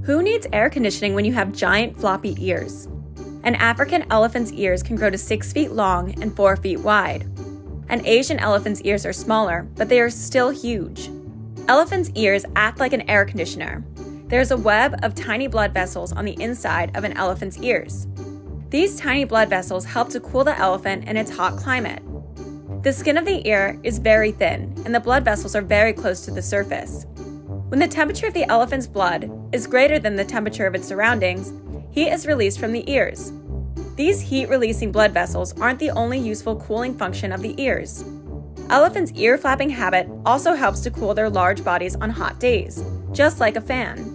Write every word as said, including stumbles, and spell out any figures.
Who needs air conditioning when you have giant floppy ears? An African elephant's ears can grow to six feet long and four feet wide. An Asian elephant's ears are smaller, but they are still huge. Elephants' ears act like an air conditioner. There is a web of tiny blood vessels on the inside of an elephant's ears. These tiny blood vessels help to cool the elephant in its hot climate. The skin of the ear is very thin, and the blood vessels are very close to the surface. When the temperature of the elephant's blood is greater than the temperature of its surroundings, heat is released from the ears. These heat-releasing blood vessels aren't the only useful cooling function of the ears. Elephants' ear flapping habit also helps to cool their large bodies on hot days, just like a fan.